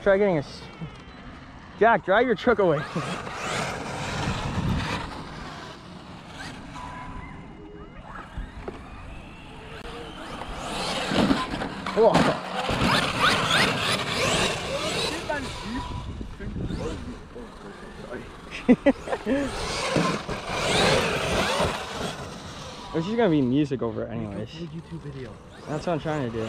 Try getting a... Jack, drive your truck away. Oh. There's just gonna be music over it anyways. YouTube video. That's what I'm trying to do.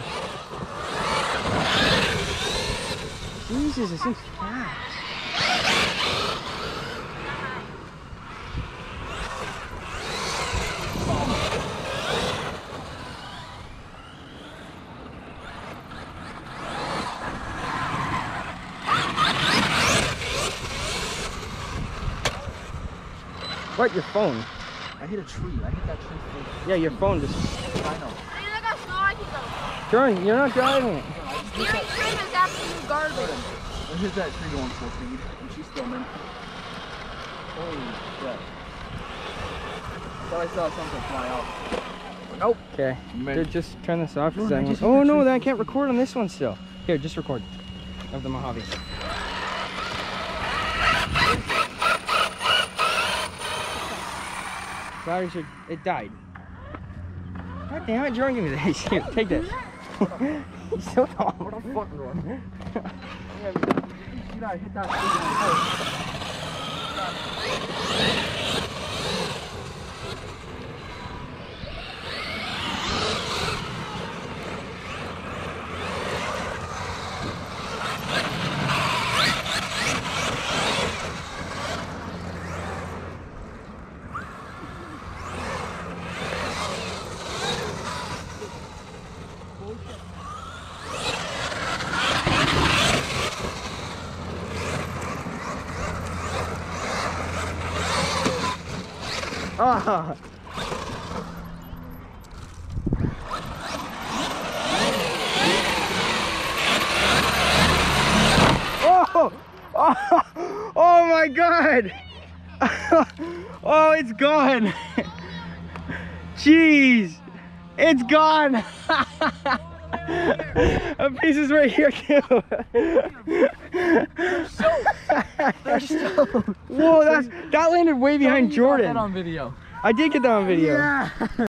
Jesus, it seems fast. What? Your phone? I hit a tree. I hit that tree first. Yeah, your phone just... I know. Jordan, you're not driving it. Steering trim is absolute garbage. I hit that tree going full speed, and she's filming. Holy shit. I thought I saw something fly out. Nope. Okay. Dude, just turn this off. Oh no, then I can't record on this one still. Here, just record of the Mojave. Battery should... It died. God damn it, Jordan, give me this. Here, take this. He's so dumb. What a fucking one. You know, I hit that tree. Ah. Oh! Oh! Oh my God! Oh, it's gone! Jeez! It's gone! A piece is right here too. Whoa, that landed way behind Jordan. Got that on video. I did get that on video. Yeah.